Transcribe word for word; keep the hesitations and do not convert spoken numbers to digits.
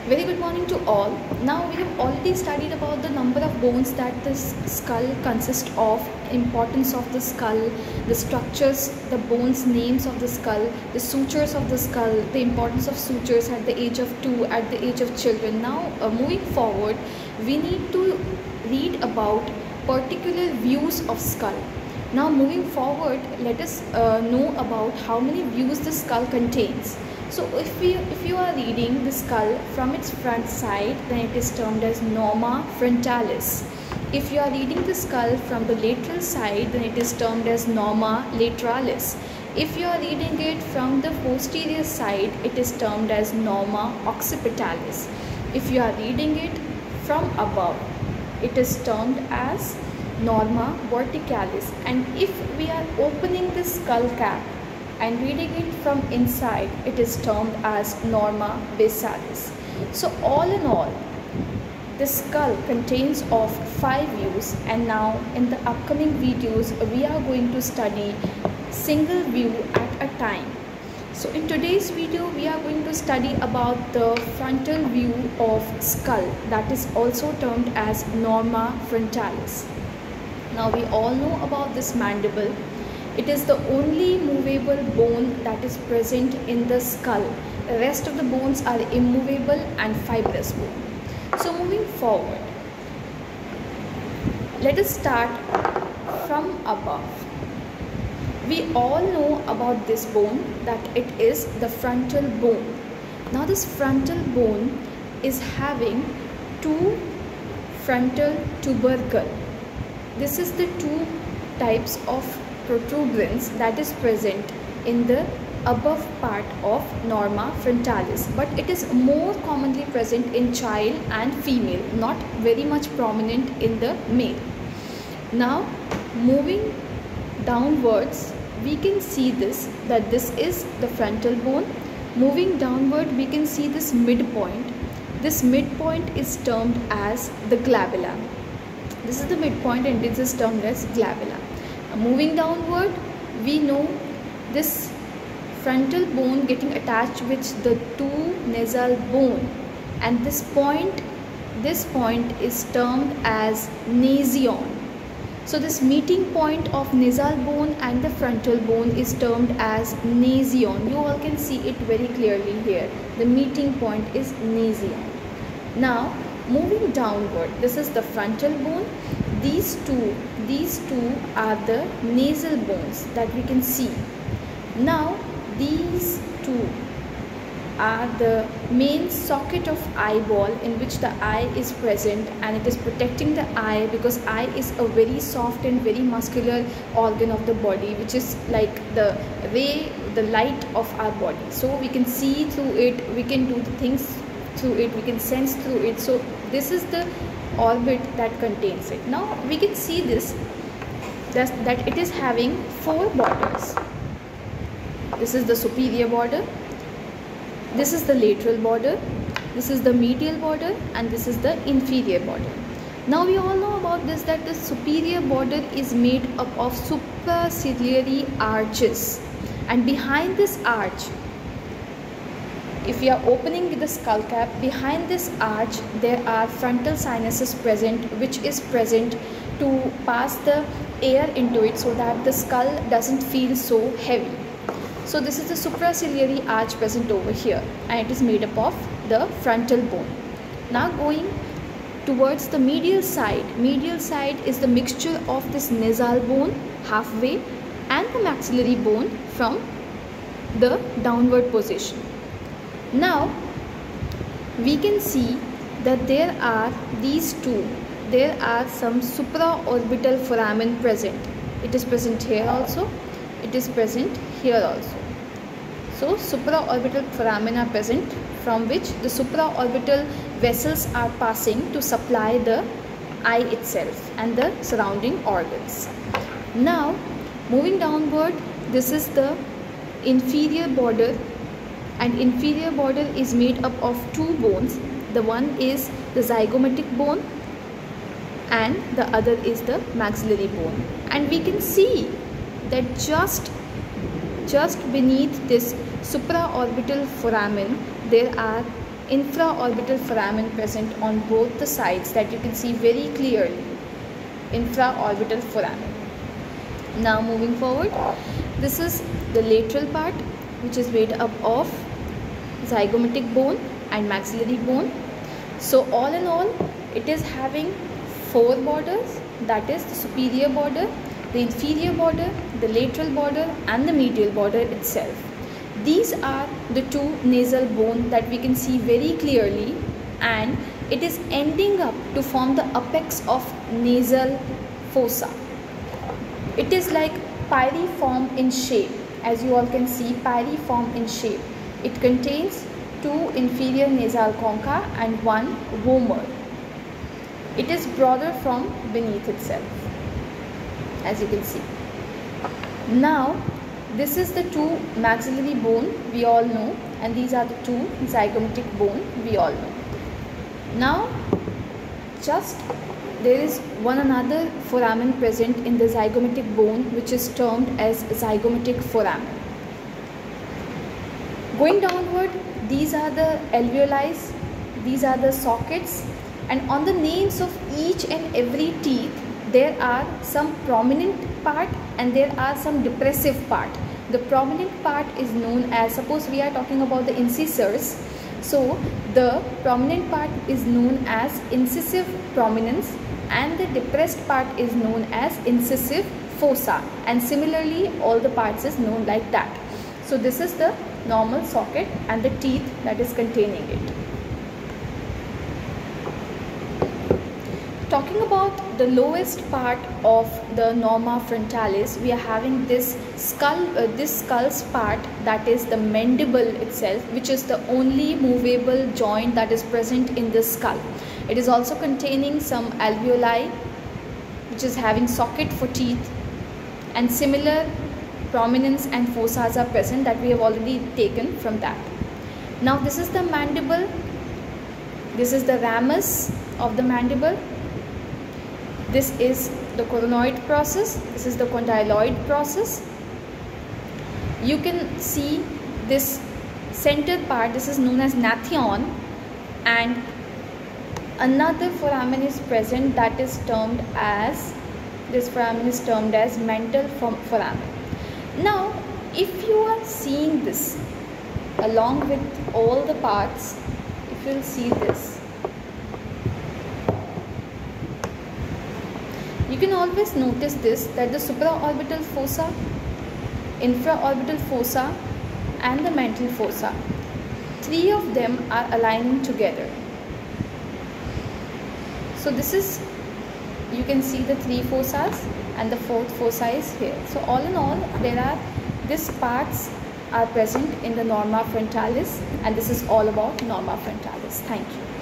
Very good morning to all. Now we have already studied about the number of bones that this skull consists of, importance of the skull, the structures, the bones, names of the skull, the sutures of the skull, the importance of sutures at the age of two, at the age of children. Now uh, moving forward, we need to read about particular views of skull. Now moving forward, let us uh, know about how many views the skull contains. So if we if you are reading the skull from its front side, then it is termed as norma frontalis. If you are reading the skull from the lateral side, then it is termed as norma lateralis. If you are reading it from the posterior side, it is termed as norma occipitalis. If you are reading it from above, it is termed as norma verticalis. And if we are opening the skull cap and reading it from inside, it is termed as norma basalis. So all in all, the skull contains of five views, and now in the upcoming videos we are going to study single view at a time. So in today's video we are going to study about the frontal view of skull, that is also termed as norma frontalis. Now we all know about this mandible. It is the only movable bone that is present in the skull. The rest of the bones are immovable and fibrous bone. So moving forward, let us start from above. We all know about this bone, that it is the frontal bone. Now this frontal bone is having two frontal tubercle. This is the two types of protuberance that is present in the above part of norma frontalis, but it is more commonly present in child and female, not very much prominent in the male. Now moving downwards, we can see this, that this is the frontal bone. Moving downward, we can see this midpoint. This midpoint is termed as the glabella. This is the midpoint and this is termed as glabella. Moving downward, we know this frontal bone getting attached with the two nasal bone, and this point this point is termed as nasion. So this meeting point of nasal bone and the frontal bone is termed as nasion. You all can see it very clearly here. The meeting point is nasion. Now moving downward, this is the frontal bone. These two, these two are the nasal bones that we can see. Now these two are the main socket of eyeball in which the eye is present, and it is protecting the eye because eye is a very soft and very muscular organ of the body, which is like the ray, the light of our body. So we can see through it, we can do the things through it, we can sense through it. So this is the orbit that contains it. Now we can see this, that, that it is having four borders. This is the superior border, this is the lateral border, this is the medial border, and this is the inferior border. Now we all know about this, that the superior border is made up of supraciliary arches, and behind this arch, if we are opening the skull cap, behind this arch there are frontal sinuses present, which is present to pass the air into it so that the skull doesn't feel so heavy. So this is the supraciliary arch present over here, and it is made up of the frontal bone. Now going towards the medial side, medial side is the mixture of this nasal bone halfway and the maxillary bone from the downward position. Now we can see that there are these two, there are some supraorbital foramen present. It is present here also, it is present here also. So supraorbital foramen are present, from which the supraorbital vessels are passing to supply the eye itself and the surrounding organs. Now moving downward, this is the inferior border, and inferior border is made up of two bones. The one is the zygomatic bone and the other is the maxillary bone, and we can see that just just beneath this supraorbital foramen there are infraorbital foramen present on both the sides that you can see very clearly. Infraorbital foramen. Now moving forward, this is the lateral part, which is made up of zygomatic bone and maxillary bone. So all in all, it is having four borders, that is the superior border, the inferior border, the lateral border and the medial border itself. These are the two nasal bone that we can see very clearly, and it is ending up to form the apex of nasal fossa. It is like pyriform in shape, as you all can see, pyriform in shape. It contains two inferior nasal concha and one vomer. It is broader from beneath itself, as you can see. Now this is the two maxillary bone we all know, and these are the two zygomatic bone we all know. Now just there is one another foramen present in the zygomatic bone, which is termed as zygomatic foramen. Going downward, these are the alveoli, these are the sockets, and on the names of each and every teeth there are some prominent part and there are some depressive part. The prominent part is known as, suppose we are talking about the incisors, so the prominent part is known as incisive prominence and the depressed part is known as incisive fossa, and similarly all the parts is known like that. So this is the normal socket and the teeth that is containing it. Talking about the lowest part of the norma frontalis, we are having this skull, uh, this skull's part, that is the mandible itself, which is the only movable joint that is present in the skull. It is also containing some alveoli, which is having socket for teeth, and similar prominence and fossas are present that we have already taken from that. Now this is the mandible, this is the ramus of the mandible. This is the coronoid process, this is the condyloid process. You can see this center part, this is known as gnathion, and another foramen is present that is termed as, this foramen is termed as mental foramen. Now if you are seeing this along with all the parts, if you will see this, you can always notice this, that the supraorbital fossa, infraorbital fossa and the mental fossa, three of them are aligning together. So this is, you can see the three fossas and the fourth fossa is here. So all in all, there are, these parts are present in the norma frontalis, and this is all about norma frontalis. Thank you.